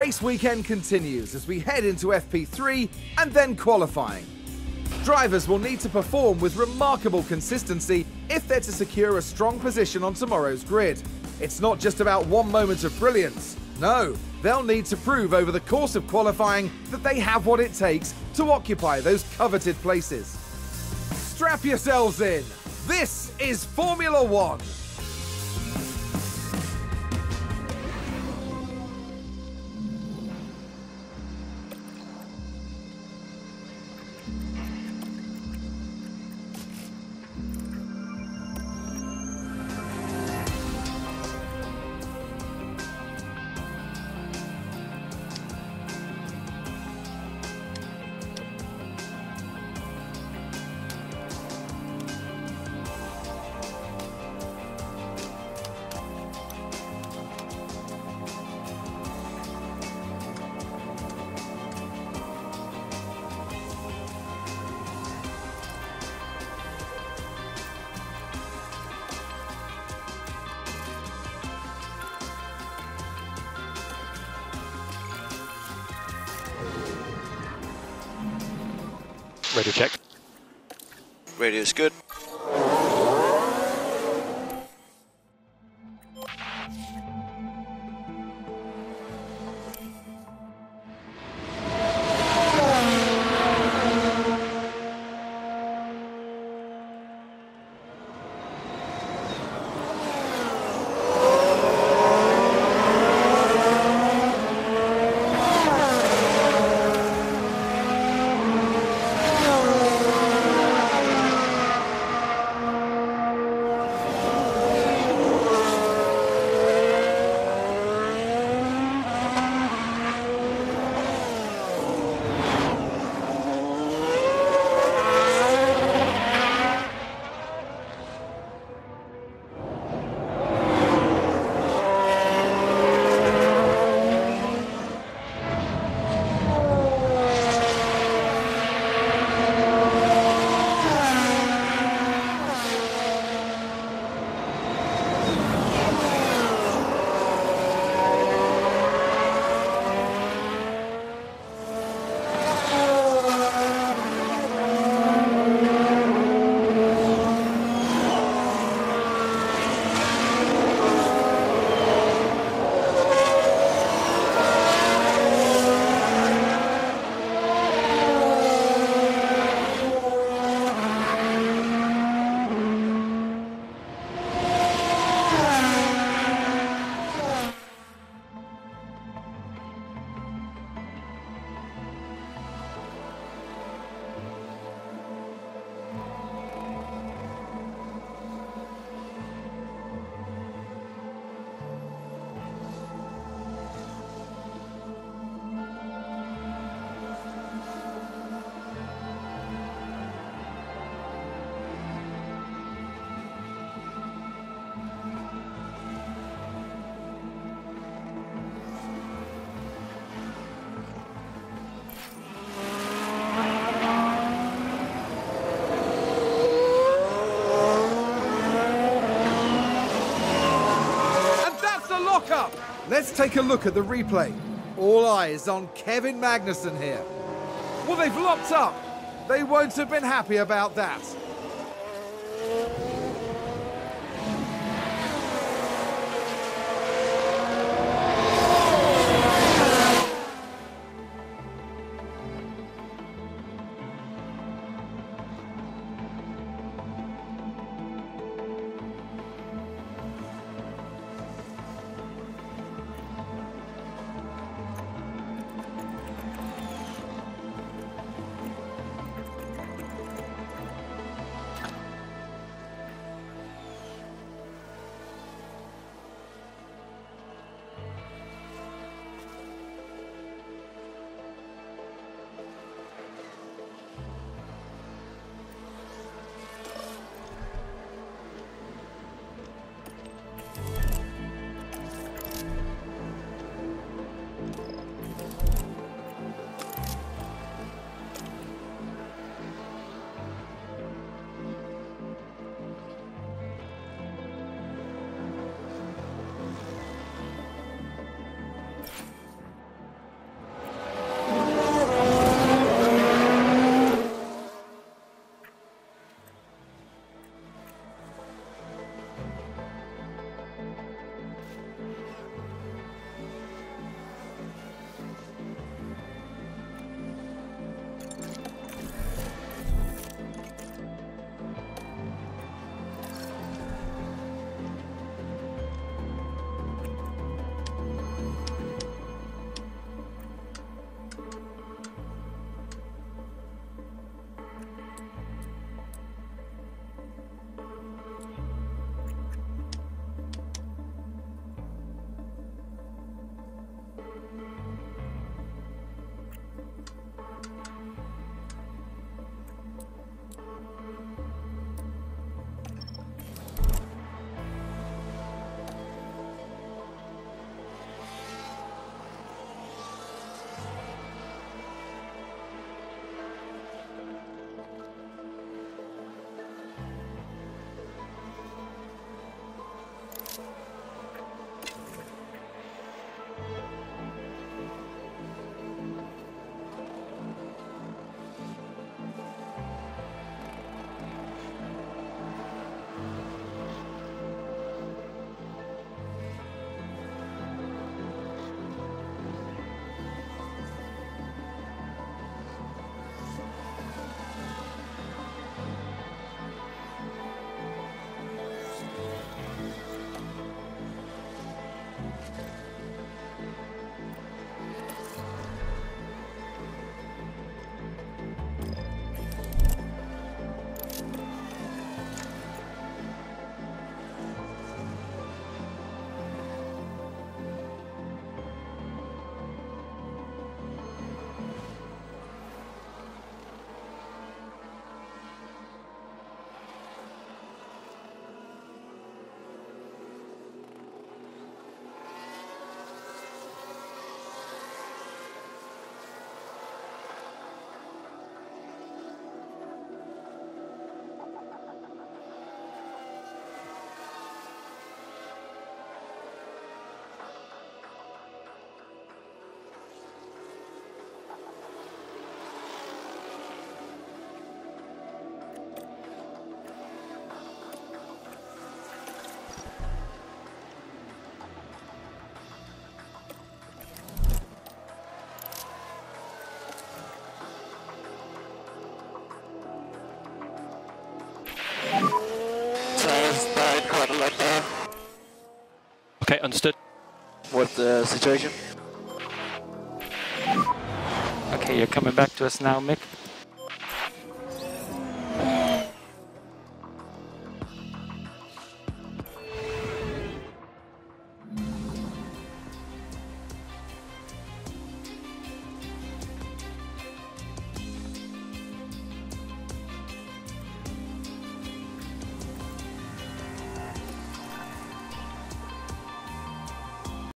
race weekend continues as we head into FP3 and then qualifying. Drivers will need to perform with remarkable consistency if they're to secure a strong position on tomorrow's grid. It's not just about one moment of brilliance. No, they'll need to prove over the course of qualifying that they have what it takes to occupy those coveted places. Strap yourselves in. This is Formula One. Radio check. Radio's good. Let's take a look at the replay. All eyes on Kevin Magnussen here. Well, they've locked up. They won't have been happy about that. of the situation. Okay, you're coming back to us now, Mick.